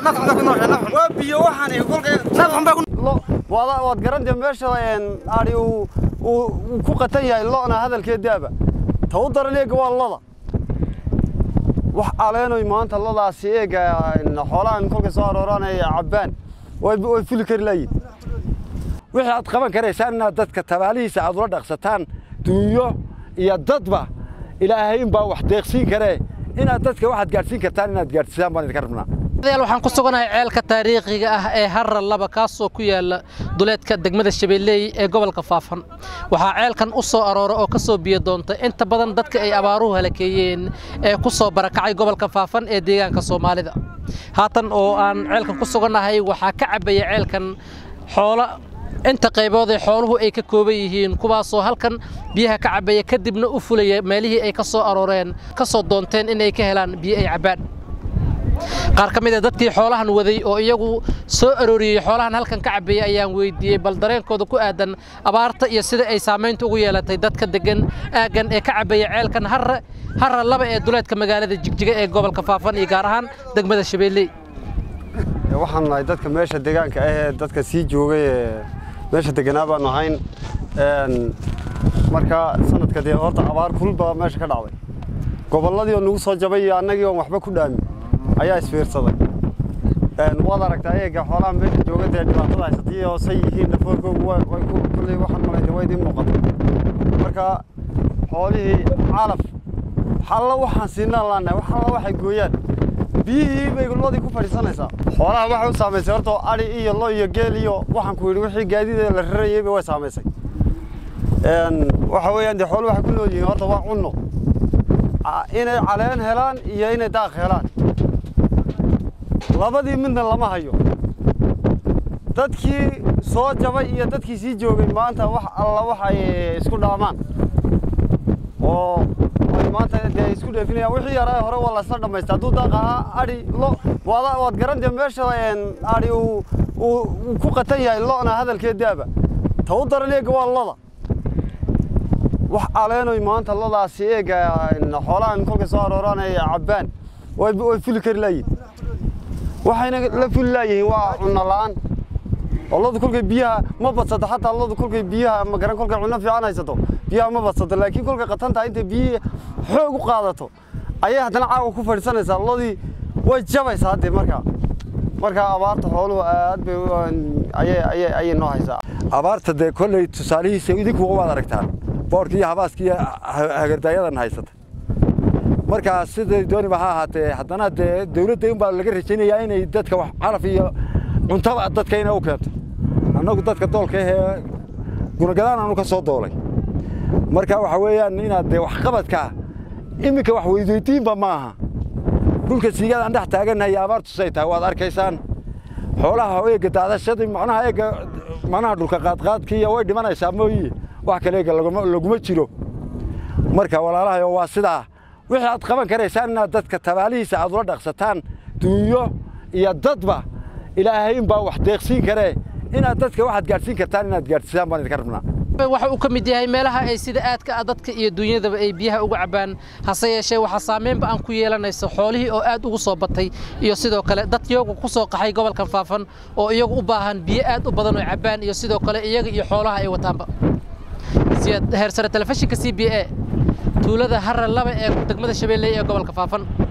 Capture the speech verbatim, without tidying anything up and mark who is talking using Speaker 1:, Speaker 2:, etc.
Speaker 1: نفهم بكون نفهم وبيا وحني كل نفهم بكون
Speaker 2: والله واد قرنت ماشى إن أري و وكوقتين يا الله أنا هذا الكذابة توضر ليك والله wax aleeno maanta ladaas eega in xoolahan kolka soo arooranayo cabaan way way fili kar leeyid wixii aad qaban kareysaan inaad dadka tabaalihiisa aad ula dhaqsataan duunyo iyo dadba ilaahay in baa wax deeqsiin kare inaad dadka waxaad gaarsiin kartaan inaad gaarsiisaan baan idin rabnaa
Speaker 3: waxaan ku suganahay ceelka taariikhiga ah ee Harra laba kaas oo ku yaala duleedka degmada Shabeelley ee gobolka Faafan waxa ceelkan u soo arooro oo ka soo biyo doonta inta badan dadka ay abaaruhu halakeeyeen ee ku soo barakacay gobolka Faafan ee deegaanka Soomaalida haatan oo aan ceelkan ku suganahay waxa ka cabaya ceelkan xoolo inta qaybood ee xooluhu ay ka kooban yihiin kuwaas oo halkan biyaha ka cabaya kadibna u fulaya meelihii ay ka soo arooreen ka soo doonteen in ay ka helaan biyo ay cabaan qaar kamid ah dadkii xoolahan waday oo iyagu soo arooriyay xoolahan halkan ka cabay ayaan weydiiyay bal dareenkooda ku aadan abaarta iyo sida ay saameynta ugu yeelatay dadka degan aagan ee ka cabay ceelkan Harra Harra laba ee duleedka magaalada Jigjiga ee gobolka Faafan iyo gaar ahaan degmada Shabeelley
Speaker 2: waxaan nahay dadka meesha deegaanka ah ee dadka sii joogay meesha deganaa baan ahayn een marka sanadka dee horta abaar kulba meesha ka dhacday gobolladii oo nagu soo jabay annagii oo waxba ku dhaamin ayaa isfiirsaday een wada aragtay ayaga xoolaha meesha joogada dhibaatada haysatay oo say yihiin dhafoorkoodu way ku kulay waxaan malaynay way idin muuqato marka xoolihii calaf xalla waxaan siinaa laana waxa waxay gooyaan biyihii bay gulmadii ku fadhiisanaysaa xoolaha waxa uu saameysay horta ari iyo lo iyo geel iyo waxaan ku yiri wixii gaadiid la rarayay way saameysay een waxa weeyaan de xooluhu waxa ku nool yihiin horta waa cunno inay caleen helaan iyo inay daaq helaan labadii midna lama hayo dadkii soo jabay iyo dadkii sii joogay maanta wax alla waxay isku dhaamaan oo ay maanta ay isku dheefinayaan wixii yaraa hore wala isla dhameystay haduu daaqa ari lo wada wad garanta meesha een ari uu ku qatan yahay loona hadalkeedaaba tawdar leega wallada wax aleeno maanta ladaas eega in xoolahan kolka soo arooranayo cabaan way way fili kar leeyid waxayna la filaayeen waa cunno laan wallahu kulkay biyaha ma badsado hatta wallahu kulkay biyaha ma garan kulkay cunno fiican haysato biyaha ma badsado laakiin kulkay qatanta inta biyo xoog u qaadato ayay hadana caawa ku fadhiisanaysaa walladii way jabaysaa hadda marka marka abaarta xooluhu aad bay ayay ayay ayay noo haysaa abaarta de kulay tusaalihiisa idinku wada aragtaan boorkii habaaskii hagardayadan haysata marka sidii dooni baa ahaatee haddana dawladda in baa laga rajaynayaa inay dadka wax calaf iyo cunto dadka inay u keento annagu dadka doolka ee gurgadaan aanu ka soo doolay marka waxa weeyaan inaad wax qabadka imika wax weydiinba maaha dhulka siigada aan dhex taaganahay abaartu saytaa waad arkaysaan xoolaha eega daadashada macnaha eega macnaha dhulka qaad qaadkii way dhimanaysaa mooyee wax kale eega laguma jiro marka walaalahay waa sidaa wixii aad qaban kareysaan inaad dadka tabaalihiisa aad ula dhaqsataan duunyo iyo dadba ilaahay in baa wax deeqsiin kare inaad dadka waxaad gaarsiin kartaan inaad gaarsiisaan baan idin rabnaa
Speaker 3: waxa uu ka mid yahay meelaha ay sida aadka dadka iyo duunyadaba ay biyaha uga cabaan hase yeeshee waxa saameyn baan ku yeelanaysa xoolihii oo aad ugu soo batay iyo sidoo kale dad iyagu ku soo qaxay gobolkan Faafan oo iyagu u baahan biyo aad u badan oo cabaan iyo sidoo kale iyaga iyo xoolaha ay wataanba siyad heer sare telefishinka C B A tuulada Harra laba ee degmada Shabeelley ee gobolka Faafan